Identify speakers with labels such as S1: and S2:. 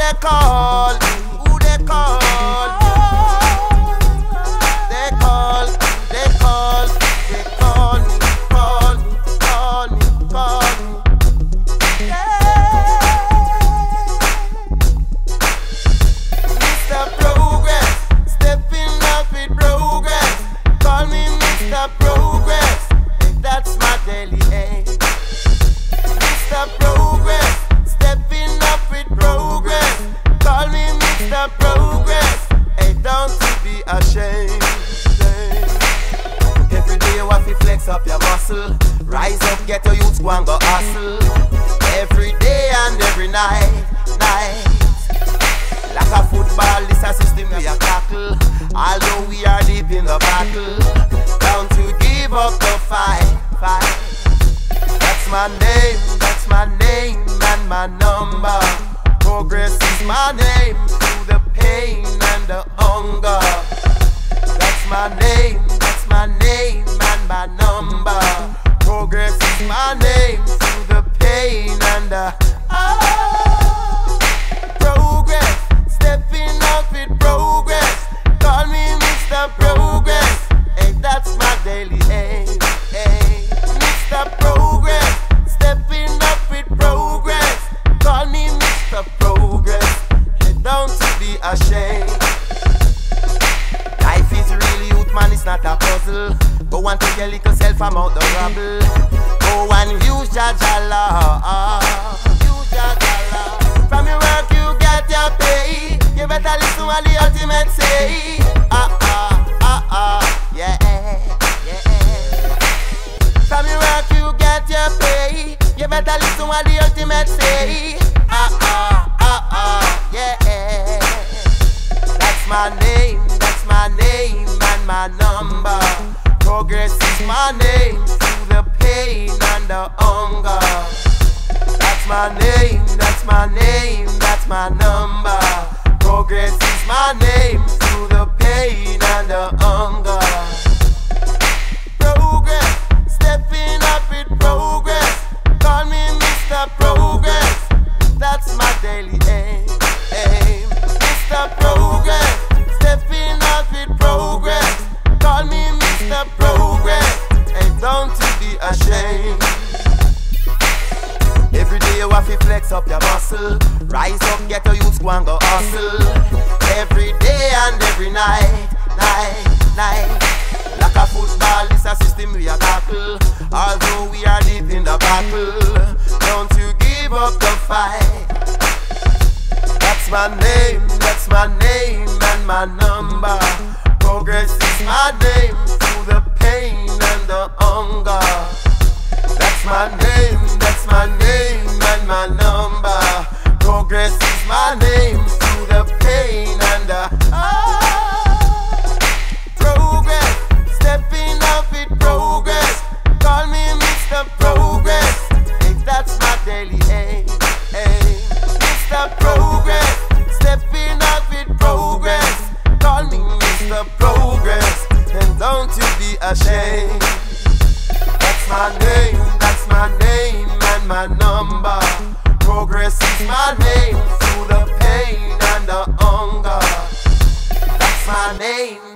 S1: they call me? Who they call? They call me, call me, call me, call me, call me. Mr. Progress, stepping up with progress. Call me Mr. Progress, that's my daily aim. Mr. Progress, stepping up with progress. Call me Mr. Progress, hey, don't you be ashamed. Every day you have to flex up your muscle. Rise up, get your youths, go and go hustle. Every day and every night. Like a football, this a system we a tackle. Although we are deep in the battle, don't you give up the fight. That's my name and my number. Progress is my name through the pain and the hunger. That's my name and my number. Progress is my name through the pain and the progress, stepping up with progress. Call me Mr. Progress, hey, that's my daily aim. Hey, Mr. Progress, stepping up with progress. Call me Mr. Progress, hey, don't you be ashamed. Life is really youth, man, it's not a puzzle. Go and take your little self from out the rubble. Go and use Jaja law. From your work you get your pay. You better listen what the ultimate say. Yeah. From your work you get your pay. You better listen what the ultimate say. Yeah. That's my name and my number. Progress is my name through the pain and the hunger. That's my name and my number. Progress is my name through the pain and the hunger. Progress, stepping up with progress. Call me Mr. Progress, that's my daily aim. Mr. Progress, stepping up with progress. Call me Mr. Progress, and don't you be ashamed. Every day you have to flex up your muscle. Rise up, get your youths, go and go hustle. Every day and every night. Like a football, this a system we a tackle. Although we are deep in the battle, don't you give up the fight. That's my name and my number. Progress is my name through the pain and the hunger. That's my name and my number. Progress is my name through the pain and the progress, stepping up with progress. Call me Mr. Progress, hey, that's my daily aim. Mr. Progress, stepping up with progress. Call me Mr. Progress, and don't you be ashamed. That's my name and my number. Progress is my name through the pain and the hunger. That's my name